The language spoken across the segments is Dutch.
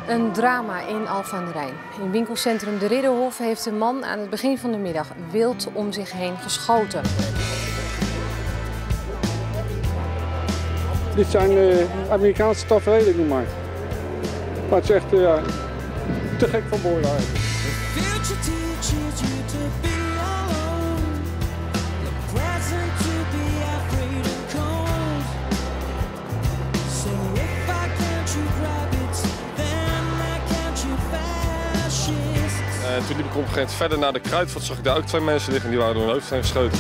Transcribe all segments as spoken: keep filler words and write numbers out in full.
Een drama in Alphen aan den Rijn. In winkelcentrum De Ridderhof heeft een man aan het begin van de middag wild om zich heen geschoten. Dit zijn uh, Amerikaanse tafereelen, noem maar. Maar het is echt uh, te gek van woorden eigenlijk. En toen liep ik op een gegeven moment verder naar de Kruidvat, zag ik daar ook twee mensen liggen en die waren door hun hoofd heen geschoten.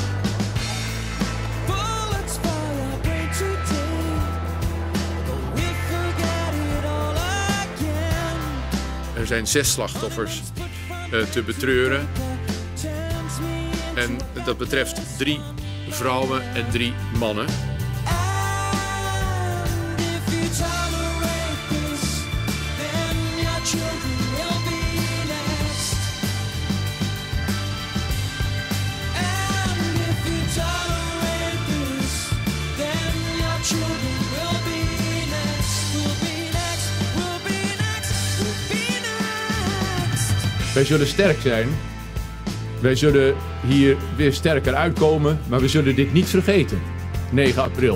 Er zijn zes slachtoffers uh, te betreuren. En dat betreft drie vrouwen en drie mannen. Wij zullen sterk zijn. Wij zullen hier weer sterker uitkomen, maar we zullen dit niet vergeten. negen april.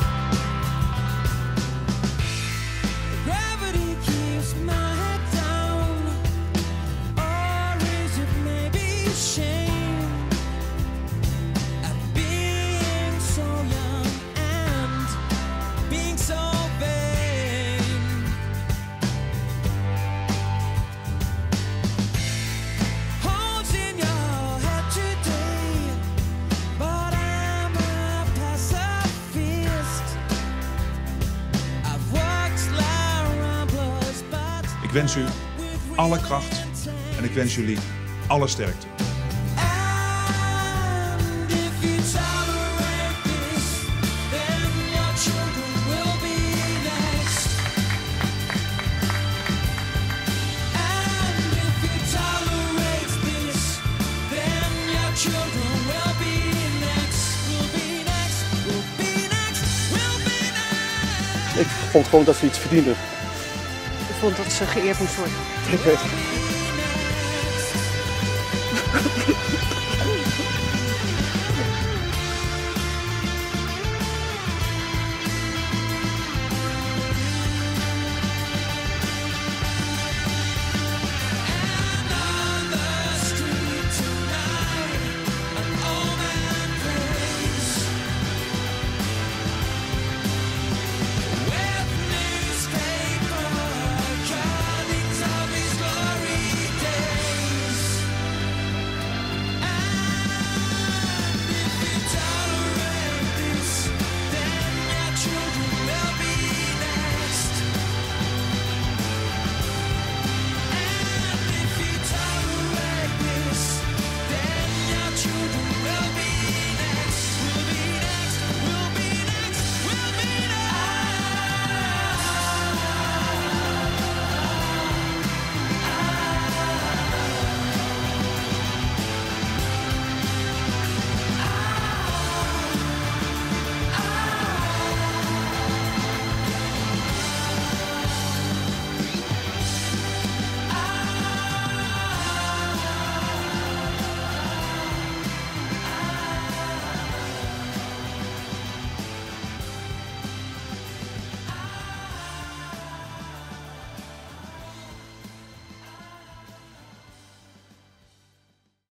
Ik wens u alle kracht en ik wens jullie alle sterkte. Ik vond gewoon dat ze iets verdienden. Ik vond dat ze geëerd moest worden. Ik weet het.